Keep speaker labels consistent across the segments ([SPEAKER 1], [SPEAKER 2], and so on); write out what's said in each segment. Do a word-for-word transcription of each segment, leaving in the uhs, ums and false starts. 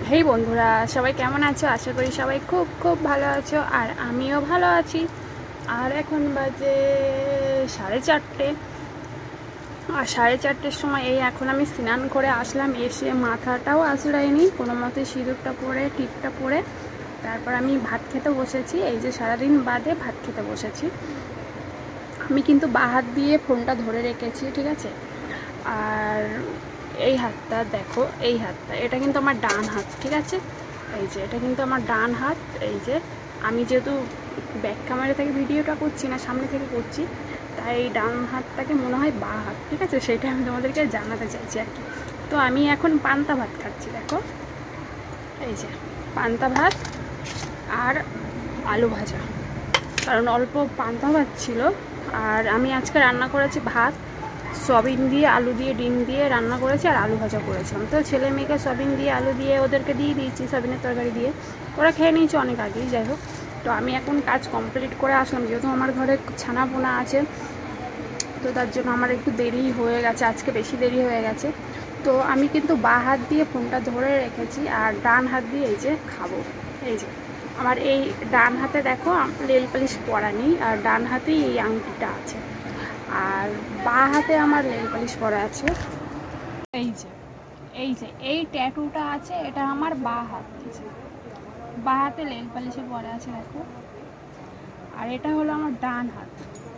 [SPEAKER 1] হেই বন্ধুরা, সবাই কেমন আছো? আশা করি সবাই খুব খুব ভালো আছো, আর আমিও ভালো আছি। আর এখন বাজে সাড়ে চারটে আর সাড়ে চারটের সময় এই এখন আমি স্নান করে আসলাম। এসে মাথাটাও আঁচড়াইনি, কোনো মতে সিঁদুরটা পরে টিপটা পরে তারপর আমি ভাত খেতে বসেছি। এই যে সারাদিন বাদে ভাত খেতে বসেছি। আমি কিন্তু বাঁ হাত দিয়ে ফোনটা ধরে রেখেছি, ঠিক আছে? আর এই হাতটা দেখো, এই হাতটা এটা কিন্তু আমার ডান হাত, ঠিক আছে? এই যে এটা কিন্তু আমার ডান হাত। এই যে আমি যেহেতু ব্যাক ক্যামেরা থেকে ভিডিওটা করছি না, সামনে থেকে করছি, তাই এই ডান হাতটাকে মনে হয় বাঁ হাত, ঠিক আছে? সেটা আমি তোমাদেরকে জানাতে চাইছি আর কি। তো আমি এখন পান্তা ভাত খাচ্ছি, দেখো এই যে পান্তা ভাত আর আলু ভাজা, কারণ অল্প পান্তা ভাত ছিল। আর আমি আজকে রান্না করেছি ভাত, সয়াবিন দিয়ে আলু দিয়ে ডিম দিয়ে রান্না করেছি, আর আলু ভাজা করেছিলাম। তো ছেলে মেয়েকে সয়াবিন দিয়ে আলু দিয়ে ওদেরকে দিয়ে দিয়েছি, সয়াবিনের তরকারি দিয়ে ওরা খেয়ে নিয়েছে অনেক আগেই। যাই হোক, তো আমি এখন কাজ কমপ্লিট করে আসলাম, যেহেতু আমার ঘরে ছানা পোনা আছে, তো তার জন্য আমার একটু দেরি হয়ে গেছে, আজকে বেশি দেরি হয়ে গেছে। তো আমি কিন্তু বাঁ হাত দিয়ে ফোনটা ধরে রেখেছি, আর ডান হাত দিয়ে এই যে খাবো। এই যে আমার এই ডান হাতে দেখো নেল পালিশ পরা নেই, আর ডান হাতেই এই আংটিটা আছে, আর বাঁ হাতে আমার নেল পালিশ পরা আছে। এই যে এই যে এই ট্যাটুটা আছে, এটা আমার বাঁ হাত, বাঁ হাতে নেল পালিশে পরা আছে দেখো। আর এটা হলো আমার ডান হাত।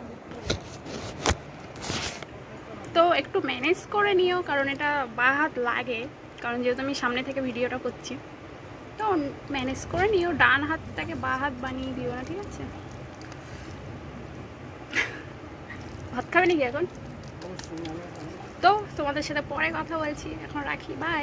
[SPEAKER 1] তো একটু ম্যানেজ করে নিও, কারণ এটা বাঁ হাত লাগে, কারণ যেহেতু আমি সামনে থেকে ভিডিওটা করছি। তো ম্যানেজ করে নিও, ডান হাতটাকে বাঁ হাত বানিয়ে দিও না, ঠিক আছে? ভাত খাবে নাকি এখন? তো তোমাদের সাথে পরে কথা বলছি, এখন রাখি, বাই।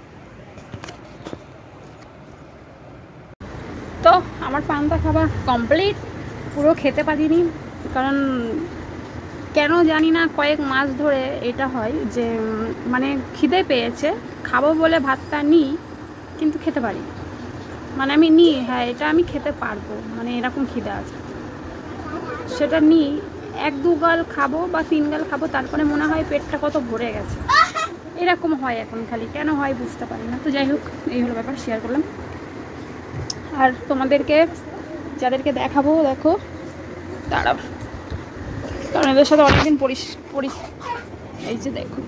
[SPEAKER 1] তো আমার পান্তা খাবার কমপ্লিট, পুরো খেতে পারিনি, কারণ কেন জানি না কয়েক মাস ধরে এটা হয় যে মানে খিদে পেয়েছে, খাবো বলে ভাতটা নিই কিন্তু খেতে পারি, মানে আমি নিই, হ্যাঁ এটা আমি খেতে পারবো, মানে এরকম খিদে আছে, সেটা নিই, এক দু গাল খাবো বা তিন গাল খাবো, তারপরে মনে হয় পেটটা কত ভরে গেছে, এরকম হয় এখন। খালি কেন হয় বুঝতে পারি না। তো যাই হোক, এই হলো ব্যাপার, শেয়ার করলাম। আর তোমাদেরকে যাদেরকে দেখাবো, দেখো দাঁড়াও, কারণ এদের সাথে অনেকদিন পরিস পরিস এই যে দেখো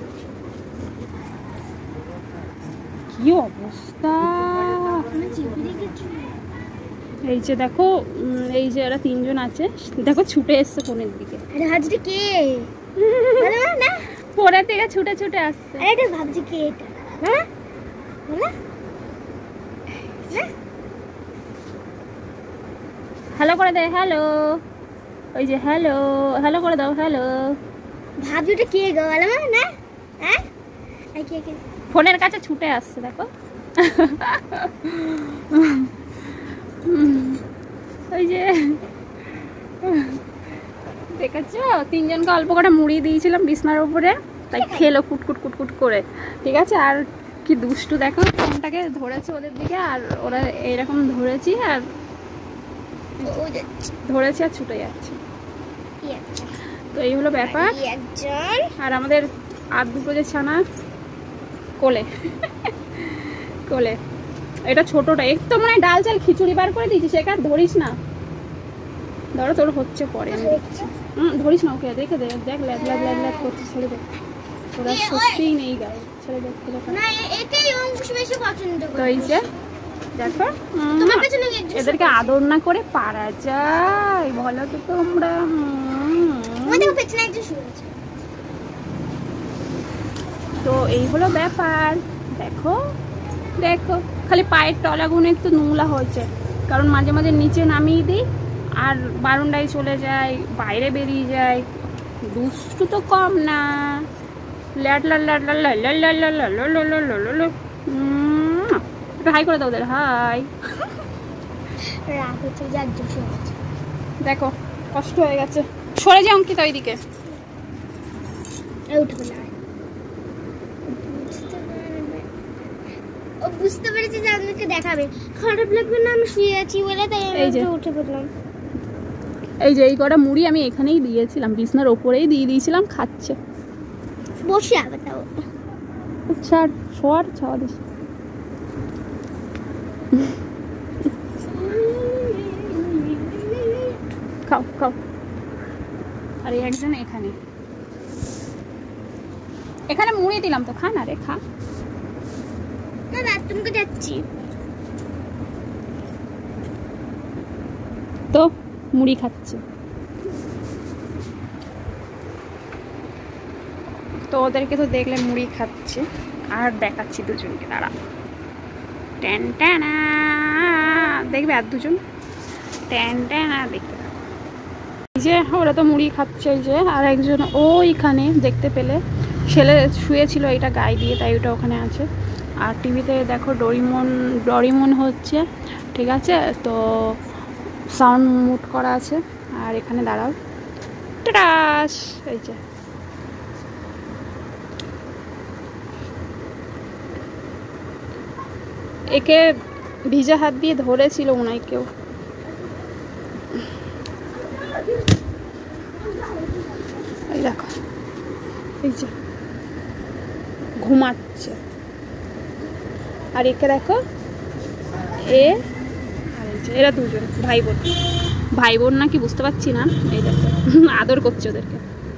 [SPEAKER 1] কি অবস্থা, এই যে দেখো, এই যে এরা তিনজন আছে, দেখো ছুটে এসছে ফোনের দিকে।
[SPEAKER 2] ভাবছি কে না
[SPEAKER 1] ফোনের দিকে ছুটে ছুটে আসছে।
[SPEAKER 2] এটা ভাবছি কে এটা, হ্যাঁ
[SPEAKER 1] হ্যালো করে দে, হ্যালো, ওই যে হ্যালো হ্যালো করে দাও, হ্যালো।
[SPEAKER 2] ভাবছি ওটা কে গো বলো না, হ্যাঁ কে কে
[SPEAKER 1] ফোনের কাছে ছুটে আসছে দেখো। ওই যে দেখেছো, তিনজনকে অল্প করে মুড়ি দিয়েছিলাম বিছনার উপরে, তাই খেলো কুটকুট কুটকুট করে, ঠিক আছে? আর কি দুষ্টু দেখো, ফোনটাকে ধরেছে ওদের দিকে, আর ওরা এইরকম ধরেছি আর ধরেছে আর ছুটে যাচ্ছে। তো এই হলো ব্যাপার। আর আমাদের আর দুটো যে ছানা কোলে কোলে, এটা ছোটটা, একটু মানে ডাল চাল খিচুড়ি বার করে দিয়েছি, সেটা ধরিস না, ধরো তোর হচ্ছে পরে আমি দেখছি। হুম ধরিস না ওকে, দেখে দে, দেখ ল্যাদ ল্যাদ ল্যাদ ল্যাদ করছে, ছেড়ে দে, ওরা সত্যিই নেই গায়ে, ছেড়ে দে। তো এই যে দেখো, এদেরকে আদর না করে পারা যায় বলো তো তোমরা? তো এই হলো ব্যাপার, দেখো দেখো, খালি পায়ের তলাগুলো একটু নোংরা হয়েছে, কারণ মাঝে মাঝে নিচে নামিয়ে দিই আর বারান্দায় চলে যায়, বাইরে বেরিয়ে যায়, দুষ্টু তো কম না। ল্যাট ল্যাট ল্যাট ল্যাট ল্যাট ল্যাট ল্যাট ল্যাট ল্যাট ল্যাট ল্যাট ল্যাট। একটু হাই করে দাও ওদের, হাই। দেখো কষ্ট হয়ে গেছে, সরে যাও অঙ্কিতা ওইদিকে।
[SPEAKER 2] ও বুঝতে পেরেছি যে আমাকে দেখাবে, খারাপ লাগবে না আমি শুয়ে আছি বলে, তাই আমি উঠে পড়লাম।
[SPEAKER 1] এই যে এই কটা মুড়ি আমি এখানেই দিয়েছিলাম, বিছনার ওপরেই দিয়ে দিয়েছিলাম, খাচ্ছে
[SPEAKER 2] বসে আবার তাও।
[SPEAKER 1] ছাড়, শোয়ার ছাওয়া দিস। খাও খাও। আর এই একজন এখানে এখানে মুড়ি দিলাম তো, খা না রে, খা।
[SPEAKER 2] না বাথরুমে যাচ্ছি
[SPEAKER 1] তো মুড়ি খাচ্ছে। তো ওদেরকে তো দেখলে মুড়ি খাচ্ছে, আর দেখাচ্ছি দুজনকে, দাঁড়া। ট্যান ট্যানা, দেখবে আর দুজন ট্যান ট্যানা দেখতে থাকো। এই যে ওরা তো মুড়ি খাচ্ছে, এই যে আর একজন ওইখানে দেখতে পেলে ছেলে শুয়েছিল এটা গায়ে দিয়ে, তাই ওটা ওখানে আছে। আর টিভিতে দেখো ডোরিমন ডোরিমন হচ্ছে, ঠিক আছে, তো সাউন্ড মুট করা আছে। আর এখানে দাঁড়াও, টাটাস, এই যে একে ভিজা হাত দিয়ে ধরেছিল মনে হয় কেউ। এই দেখো, এই যে ঘুমাচ্ছে। আর একে দেখো, এ আর এই যে এরা দুজন ভাই বোন, ভাই বোন নাকি বুঝতে পারছি না। এই দেখো আদর করছে ওদেরকে।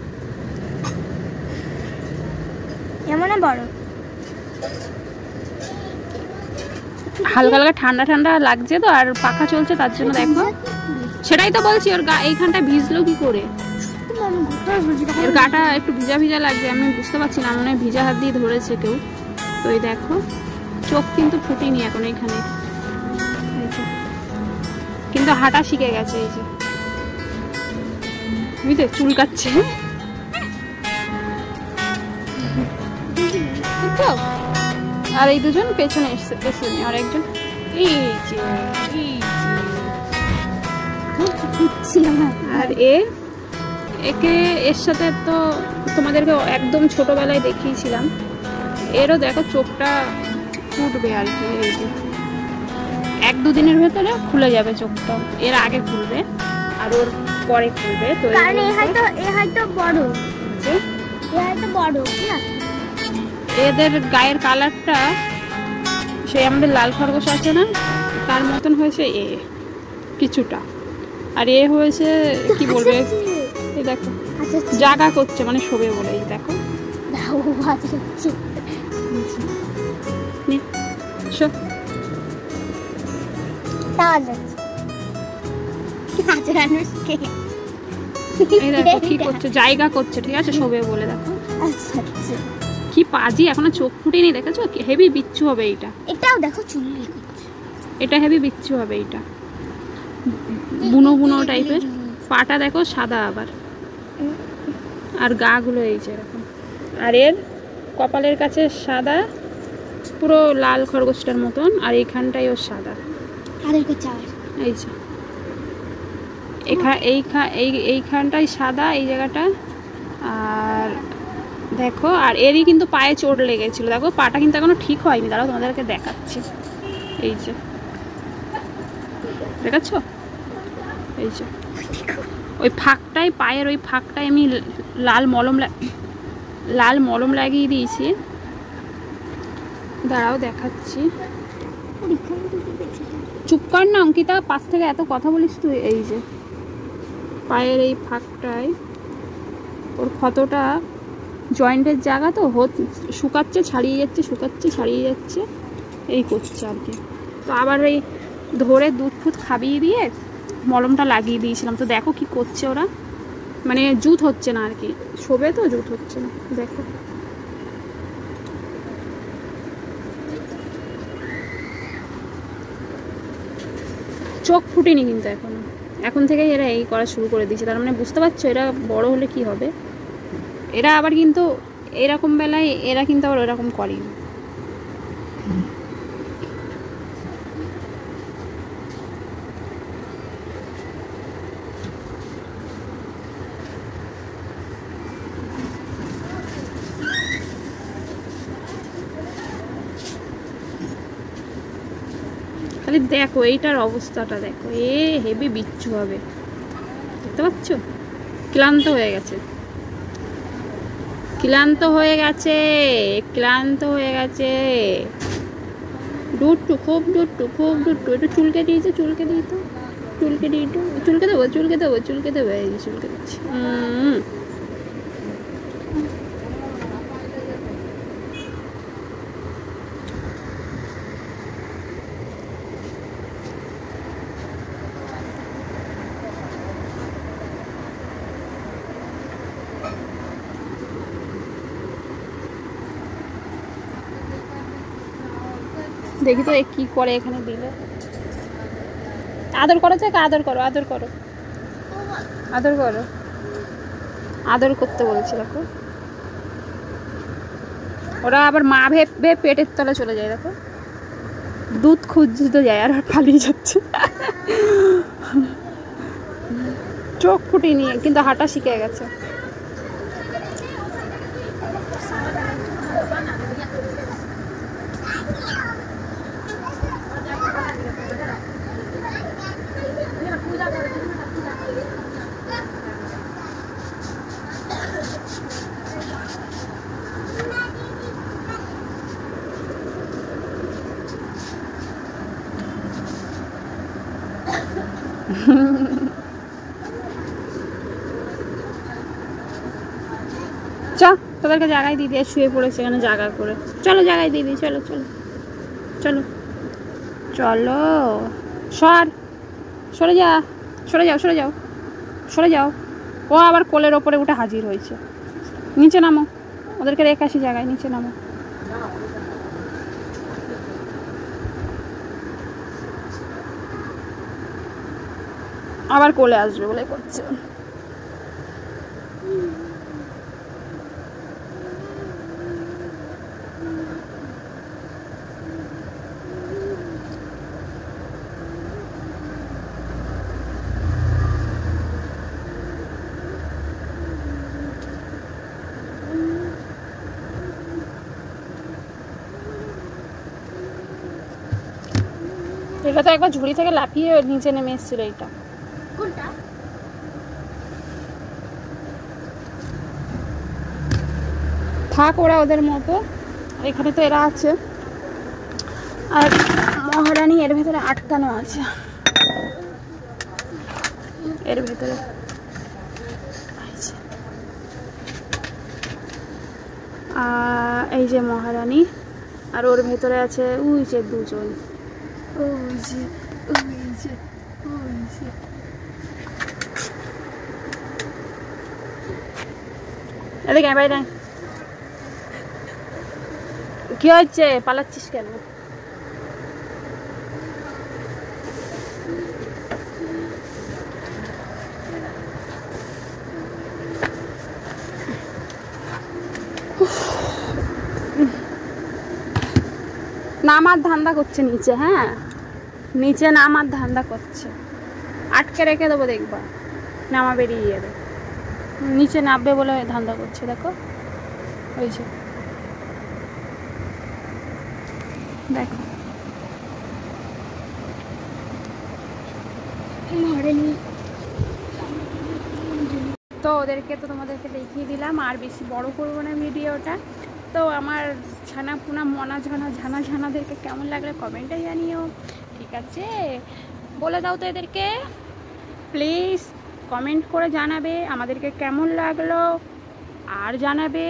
[SPEAKER 2] এমন বড়
[SPEAKER 1] হালকা হালকা ঠান্ডা ঠান্ডা লাগছে তো, আর পাখা চলছে তার জন্য দেখো। সেটাই তো বলছি, ওর গা এইখানটা ভিজলো কি করে, ওর গাটা একটু ভিজা ভিজা লাগছে, আমি বুঝতে পারছি না, মনে হয় ভিজা হাত দিয়ে ধরেছে কেউ। তো এই দেখো চোখ কিন্তু ফুটেনি এখন এইখানে, কিন্তু হাঁটা শিখে গেছে। এই যে বুঝতে চুলকাচ্ছে তো। আর এই দুজন পেছনে এসছে, পেছনে আর একজন এই যে, আর এ একে এর সাথে তো তোমাদেরকে একদম ছোটবেলায় দেখিয়েছিলাম। এরও দেখো চোখটা ফুটবে আর কি, এই যে এক দুদিনের ভেতরে খুলে যাবে চোখটা, এর আগে খুলবে আর ওর পরে খুলবে। তো
[SPEAKER 2] কারণ এই হয়তো এই হয়তো বড়, যে এই হয়তো বড়, ঠিক আছে।
[SPEAKER 1] এদের গায়ের কালারটা সেই আমাদের লাল খরগোশ আছে না, তার মতন হয়েছে এ কিছুটা, আর এ হয়েছে কি বলবে, এই দেখো জাগা করছে মানে শোবে বলে। এই দেখো এই দেখো কি করছে, জায়গা করছে, ঠিক আছে, শোবে বলে। দেখো কি পাজি, এখনো চোখ ফুটেনি, দেখেছো হেভি বিচ্ছু হবে এইটা।
[SPEAKER 2] এটাও দেখো চুল,
[SPEAKER 1] এটা হেভি বিচ্ছু হবে এইটা, বুনো বুনো টাইপের। পাটা দেখো সাদা আবার, আর গা গুলো এই যে এরকম। আর এর কপালের কাছে সাদা, পুরো লাল খরগোশটার মতন, আর এইখানটাই ওর সাদা। এই যে এখান এই এইখানটাই সাদা, এই জায়গাটা। আর দেখো, আর এরই কিন্তু পায়ে চোট লেগেছিল, দেখো পাটা কিন্তু এখনো ঠিক হয়নি, দাঁড়াও তোমাদেরকে দেখাচ্ছি। এই যে দেখাচ্ছ, এই যে ওই ফাঁকটাই, পায়ের ওই ফাঁকটাই আমি লাল মলম লাল মলম লাগিয়ে দিয়েছি, দাঁড়াও দেখাচ্ছি। চুপ কর না অঙ্কিতা, পাশ থেকে এত কথা বলিস তুই। এই যে পায়ের এই ফাঁকটায় ওর ক্ষতটা, জয়েন্টের জায়গা তো শুকাচ্ছে ছাড়িয়ে যাচ্ছে, শুকাচ্ছে ছাড়িয়ে যাচ্ছে, এই করছে আর কি। তো আবার এই ধরে দুধ ফুধ খাবিয়ে দিয়ে মলমটা লাগিয়ে দিয়েছিলাম। তো দেখো কি করছে ওরা, মানে জুত হচ্ছে না আর কি, শোবে তো জুত হচ্ছে না। দেখো চোখ ফুটেনি কিন্তু এখনো, এখন থেকেই এরা এই করা শুরু করে দিয়েছে, তার মানে বুঝতে পারছো এরা বড় হলে কি হবে। এরা আবার কিন্তু এরকম বেলায় এরা কিন্তু আবার ওরকম করেনি। খালি দেখো এইটার অবস্থাটা দেখো, এ হেভি বিচ্ছু হবে, দেখতে পাচ্ছ, ক্লান্ত হয়ে গেছে, ক্লান্ত হয়ে গেছে, ক্লান্ত হয়ে গেছে। ডুট্টু খুব ডুট্টু, খুব ডুট্টু, একটু চুলকে দিয়েছে, চুলকে দিই তো, চুলকে দিই একটু, চুলকে দেবো চুলকে দেবো চুলকে দেবো এই যে চুলকে দিচ্ছি। হুম দেখি তো কি করে এখানে দিলে। আদর করো চাকে, আদর করো আদর করো আদর করো, আদর করতে বলছি। দেখো ওরা আবার মা ভেবে পেটের তলে চলে যায়, দেখো দুধ খুঁজতে যায় আর পালিয়ে যাচ্ছে। চোখ ফুটি নিয়ে কিন্তু হাঁটা শিখে গেছে। চ তোদেরকে জায়গায় দিয়ে দিয়ে শুয়ে পড়েছে এখানে জায়গা করে। চলো জায়গায় দিয়ে দিই, চলো চলো চলো চলো। সর সরে যা, সরে যাও সরে যাও সরে যাও। ও আবার কোলের ওপরে উঠে হাজির হয়েছে। নিচে নামো, ওদেরকে রেখে আসি জায়গায়, নিচে নামো। আবার কোলে আসবে বলে করছে। এটা তো একবার ঝুড়ি থেকে লাফিয়ে নিচে নেমে এসেছিল। এইটা
[SPEAKER 2] কোনটা?
[SPEAKER 1] থাক ওরা ওদের মতো, এখানে তো এরা আছে। আর মহারানী এর ভেতরে আটকানো আছে, এর ভেতরে এই যে মহারানী, আর ওর ভেতরে আছে ওই যে দুজন, ওই যে ওই যে ওই যে। এদিকে বাইরে কি হচ্ছে, পালাচ্ছিস কেন? নামার ধান্দা করছে নিচে, হ্যাঁ নিচে নামার ধান্দা করছে। আটকে রেখে দেবো দেখবা, নামা বেরিয়ে যাবে। নিচে নামবে বলে ধান্দা করছে, দেখো ওই যে দেখো। তো ওদেরকে তো তোমাদেরকে দেখিয়ে দিলাম, আর বেশি বড় করবো না ভিডিওটা। তো আমার ছানা পুনা মনা ঝানা ঝানা ঝানাদেরকে কেমন লাগলে কমেন্টে জানিও, ঠিক আছে? বলে দাও তো এদেরকে প্লিজ, কমেন্ট করে জানাবে আমাদেরকে কেমন লাগলো, আর জানাবে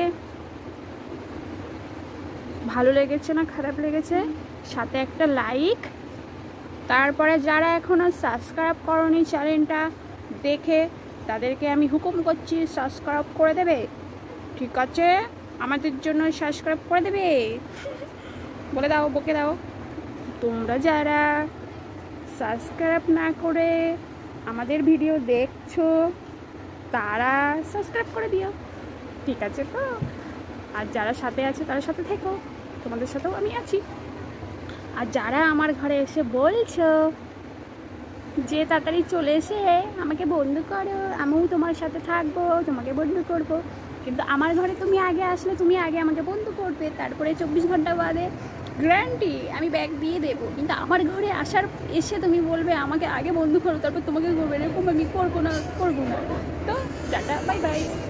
[SPEAKER 1] ভালো লেগেছে না খারাপ লেগেছে, সাথে একটা লাইক। তারপরে যারা এখনও সাবস্ক্রাইব করনি চ্যানেলটা দেখে, তাদেরকে আমি হুকুম করছি সাবস্ক্রাইব করে দেবে, ঠিক আছে? আমাদের জন্য সাবস্ক্রাইব করে দেবে, বলে দাও, বকে দাও। তোমরা যারা সাবস্ক্রাইব না করে আমাদের ভিডিও দেখছো তারা সাবস্ক্রাইব করে দিও, ঠিক আছে তো? আর যারা সাথে আছে তারা সাথে থেকো, তোমাদের সাথেও আমি আছি। আর যারা আমার ঘরে এসে বলছো যে তাড়াতাড়ি চলে এসে আমাকে বন্ধু করো, আমিও তোমার সাথে থাকবো, তোমাকে বন্ধু করব, কিন্তু আমার ঘরে তুমি আগে আসলে তুমি আগে আমাকে বন্ধু করবে, তারপরে চব্বিশ ঘন্টা বাদে গ্যারান্টি আমি ব্যাগ দিয়ে দেবো। কিন্তু আমার ঘরে আসার এসে তুমি বলবে আমাকে আগে বন্ধু করো তারপর তোমাকে করবে, এরকম আমি করবো না, করবো না। তো টাটা, বাই বাই।